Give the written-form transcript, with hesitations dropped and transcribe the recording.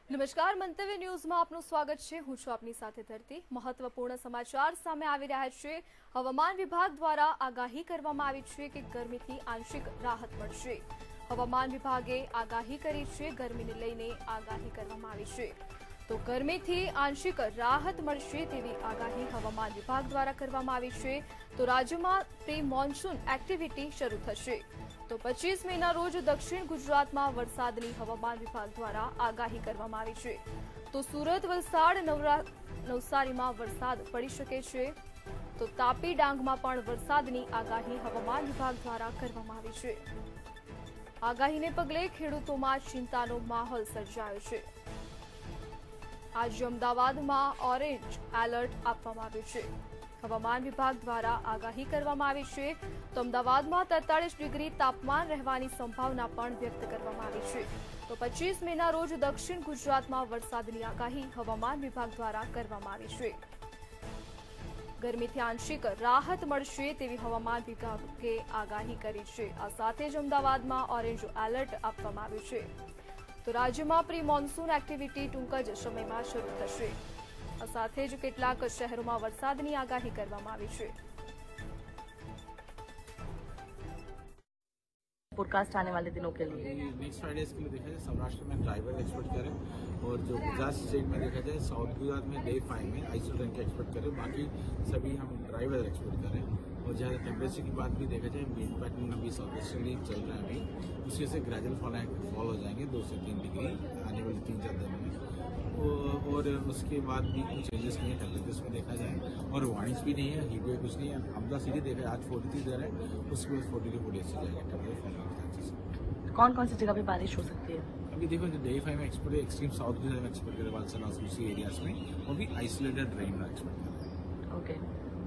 નમસ્કાર, મંતવ્ય ન્યૂઝમાં આપનું સ્વાગત છે. હું છું આપની સાથે ધરતી. મહત્વપૂર્ણ સમાચાર સામે આવી રહ્યા છે. હવામાન વિભાગ દ્વારા આગાહી કરવામાં આવી છે કે ગરમીથી આંશિક રાહત મળશે. હવામાન વિભાગે આગાહી કરી છે, ગરમીને લઈને આગાહી કરવામાં આવી છે. તો ગરમીથી આંશિક રાહત મળશે તેવી આગાહી હવામાન વિભાગ દ્વારા કરવામાં આવી છે. તો રાજ્યમાં પ્રી મોન્સૂન એક્ટિવિટી શરૂ થશે. તો 25 મેના રોજ દક્ષિણ ગુજરાતમાં વરસાદની હવામાન વિભાગ દ્વારા આગાહી કરવામાં આવી છે. તો સુરત, વલસાડ, નવસારીમાં વરસાદ પડી શકે છે. તો તાપી, ડાંગમાં પણ વરસાદની આગાહી હવામાન વિભાગ દ્વારા કરવામાં આવી છે. આગાહીને પગલે ખેડૂતોમાં ચિંતાનો માહોલ સર્જાયો છે. આજે અમદાવાદમાં ઓરેન્જ એલર્ટ આપવામાં આવ્યું છે. હવામાન વિભાગ દ્વારા આગાહી કરવામાં આવી છે. તો અમદાવાદમાં 43 ડિગ્રી તાપમાન રહેવાની સંભાવના પણ વ્યક્ત કરવામાં આવી છે. તો 25 મેના રોજ દક્ષિણ ગુજરાતમાં વરસાદની આગાહી હવામાન વિભાગ દ્વારા કરવામાં આવી છે. ગરમીથી આંશિક રાહત મળશે તેવી હવામાન વિભાગે આગાહી કરી છે. આ સાથે જ અમદાવાદમાં ઓરેન્જ એલર્ટ આપવામાં આવ્યું છે. તો રાજ્યમાં પ્રી મોન્સૂન એક્ટિવિટી ટૂંક જ સમયમાં શરૂ થશે. આ સાથે જ કેટલાક શહેરોમાં વરસાદની આગાહી કરવામાં આવી છે. फोरकास्ट आने वाले दिनों के लिए नेक्स्ट फ्राइडेज के लिए देखा जाए सौराष्ट्र में ड्राइवर एक्सपेक्ट करें और जो गुजरात स्टेट में देखा जाए साउथ गुजरात में डे 5 में आइसोल रेन का एक्सपेक्ट करें, बाकी सभी हम ड्राइवर एक्सपेक्ट करें. और जहाँ टेम्परेचर की बात भी देखा जाए मेन पैटर्न अभी साउथ वेस्टर्ली चल रहा है अभी, उसकी वजह से ग्रेजुअल फॉल हो जाएंगे 2 से 3 डिग्री आने वाले 3-4 दिन में. और उसके बाद भी कुछ चेंजेस नहीं है टेम्परेचर में देखा जाए, और वार्निंग्स भी नहीं है, हीट वेव कुछ नहीं है. अहमदाबाद सिटी देखा जाए आज 43 दे रहा है, उसके बाद 40 to 48 से जाएगा टेम्परेचर. कौन कौन सी जगह पे बारिश हो सकती है? अभी देखो जो डे 5 में एक्सपेक्ट एक्सट्रीम साउथ गुजरात में एक्सपेक्ट करें, वालसा उसी एरियाज में, वो भी आइसोलेटेड रेन में एक्सपेक्ट करें. ओके.